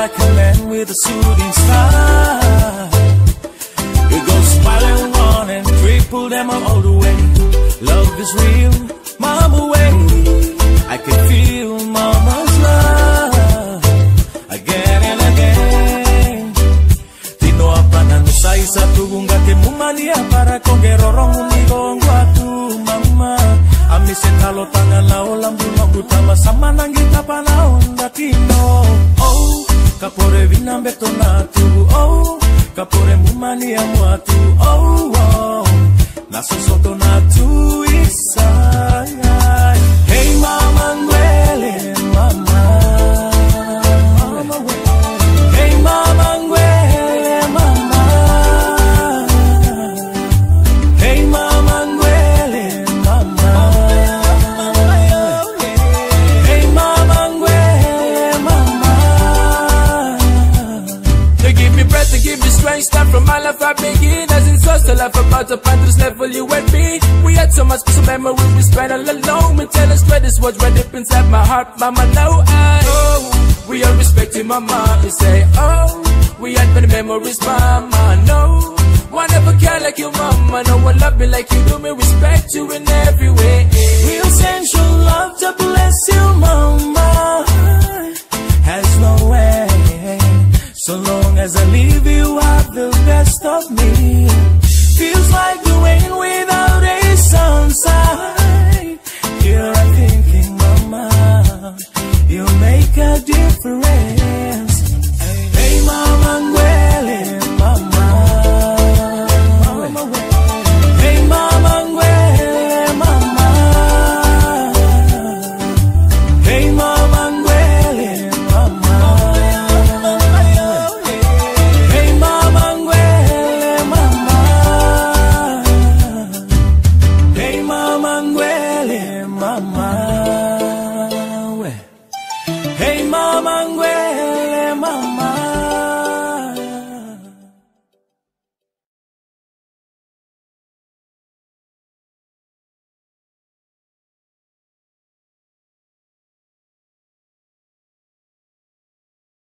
like a man with a shooting star. We go smiling one and triple them all the way. Love is real, mama way. I can feel mama's love again and again. Tino apana no sai sa tugunga ke mumalia para kongerorong unigo ngwatu mama. Ami sentalo tangan la olam bulong tama sama nangita panaon datino. Oh, kapore vinambe tonatu. Oh, kapore mumania muatu. Oh, oh, naso soto natu isai. Hey mama Guele, mama. Hey mama Guele, mama. Hey mama Guele, mama. Hey mama Guele, mama. They give me breath, they give me strength. Start from my life I begin. As in social life about to find this level you and me. We had so much special memories we spent all alone. Me tell us where this was right deep inside my heart. Mama know we are respecting mama. We say we had many memories mama. No one ever care like you mama. No one love me like you do. Me respect you in every way. Real sensual love to bless you mama. Has no way. So long as I leave you out the best of me. Feels like the rain without a sunshine. Here I'm thinking, mama, you make a difference.